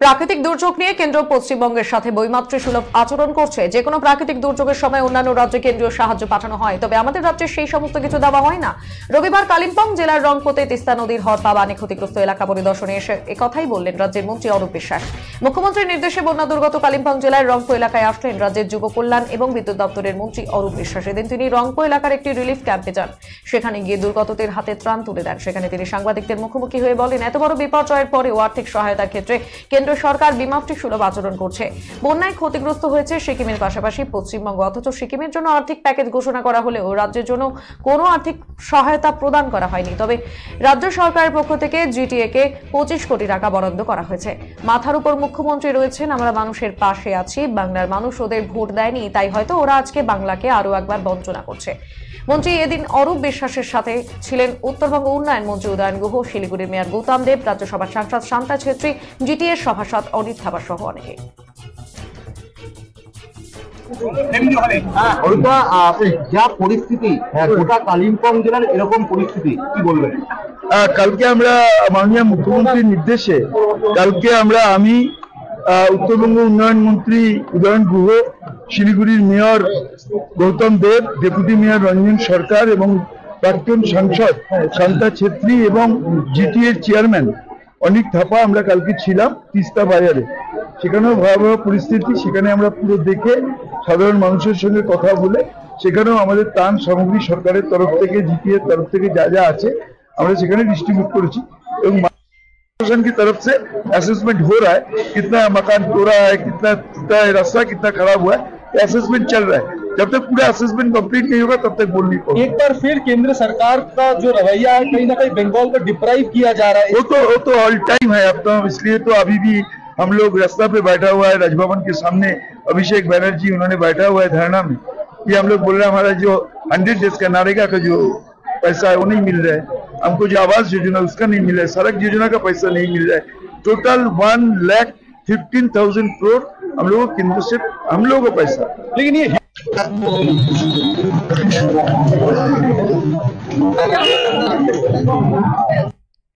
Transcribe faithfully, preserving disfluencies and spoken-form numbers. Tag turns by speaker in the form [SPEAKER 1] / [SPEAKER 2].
[SPEAKER 1] প্রাকৃতিক দুর্যোগ নিয়ে কেন্দ্র পশ্চিমবঙ্গের সাথে বৈমাতৃসুলভ আচরণ করছে। যে কোনো প্রাকৃতিক দুর্যোগের সময় অন্যান্য রাজ্যে কেন্দ্রীয় সাহায্য পাঠানো হয়, তবে আমাদের রাজ্যে সেই সমস্ত কিছু দেওয়া হয় না। রবিবার কালিম্পং জেলার রংপুতে তিস্তা নদীর হরপা বানে ক্ষতিগ্রস্ত এলাকা পরিদর্শনে এসে একথাই বললেন রাজ্যের মন্ত্রী অরূপ বিশ্বাস। মুখ্যমন্ত্রীর নির্দেশে বন্যা দুর্গত কালিম্পং জেলার রংপুর এলাকায় আসলেন রাজ্যের যুব কল্যাণ এবং বিদ্যুৎ দপ্তরের মন্ত্রী অরূপ বিশ্বাস। এদিন তিনি রংপুর এলাকার একটি রিলিফ ক্যাম্পে যান। সেখানে গিয়ে দুর্গতদের হাতে ত্রাণ তুলে দেন। সেখানে তিনি সাংবাদিকদের মুখোমুখি হয়ে বলেন, এত বড় বিপর্যয়ের পরেও আর্থিক সহায়তার ক্ষেত্রে কেন্দ্র সরকার বিমাতৃসুলভ আচরণ করছে। বন্যায় ক্ষতিগ্রস্ত হয়েছে সিকিমের পাশাপাশি পশ্চিমবঙ্গ, অথচ সিকিমের জন্য আর্থিক প্যাকেজ ঘোষণা করা হলেও রাজ্যের জন্য কোনো আর্থিক সহায়তা প্রদান করা হয়নি। তবে রাজ্য সরকারের পক্ষ থেকে জিটিএ কে পঁচিশ কোটি টাকা বরাদ্দ করা হয়েছে। মাথার উপর মুখ্যমন্ত্রী রয়েছেন, আমরা মানুষের পাশে আছি। বাংলার মানুষ ওদের ভোট দেয়নি, তাই হয়তো ওরা আজকে বাংলাকে আরো একবার বঞ্চনা করছে। মন্ত্রী এদিন অরূপ বিশ্বাসের সাথে ছিলেন উত্তরবঙ্গ উন্নয়ন মন্ত্রী উদয়ন গুহ, শিলিগুড়ির মেয়র গৌতম দেব, রাজ্যসভার সাংসদ শান্তা ছেত্রী, জিটিএর সভাসদ অনিত থাবা সহ অনেকে।
[SPEAKER 2] যা পরিস্থিতি গোটা কালিম্পং জেলার এরকম পরিস্থিতি কি বলবেন?
[SPEAKER 3] কালকে আমরা মাননীয় মুখ্যমন্ত্রীর নির্দেশে কালকে আমরা আমি উত্তরবঙ্গ উন্নয়ন মন্ত্রী উদয়ন গুহ, শিলিগুড়ির mayor Gautam Deb, deputy mayor Ranjan Sarkar এবং প্রাক্তন সাংসদ শান্তা ছেত্রী এবং জিটিএর চেয়ারম্যান অনিক থাপা আমরা কালকে ছিলাম তিস্তা বাজারে। সেখানেও ভয়াবহ পরিস্থিতি, সেখানে আমরা পুরো দেখে সাধারণ মানুষের সঙ্গে কথা বলে সেখানেও আমাদের ত্রাণ সামগ্রী সরকারের তরফ থেকে জিটিএর তরফ থেকে যা যা আছে আমরা সেখানে ডিস্ট্রিবিউট করেছি এবং प्रशासन की तरफ से असेसमेंट हो रहा है, कितना मकान तोड़ा है, कितना रास्ता कितना खराब हुआ है, असेसमेंट चल रहा है। जब तक पूरा असेसमेंट कंप्लीट नहीं होगा तब तक बोल नहीं पाऊंगा।
[SPEAKER 2] एक बार फिर केंद्र सरकार का जो रवैया है कहीं ना कहीं बंगाल को डिप्राइव किया जा रहा है।
[SPEAKER 3] वो तो वो तो ऑल टाइम है। अब तो इसलिए तो अभी भी हम लोग रास्ता पे बैठा हुआ है, राजभवन के सामने अभिषेक बनर्जी उन्होंने बैठा हुआ है धरना में कि हम लोग बोल रहे हैं हमारा जो हंड्रेड डेज का नारेगा का जो पैसा है वो नहीं मिल रहा है, हमको जो आवास योजना उसका नहीं मिल रहा है, सड़क योजना का पैसा नहीं मिल रहा है। Total one lakh fifteen thousand crore हम लोगों को केंद्र से हम लोगों को पैसा।
[SPEAKER 2] लेकिन ये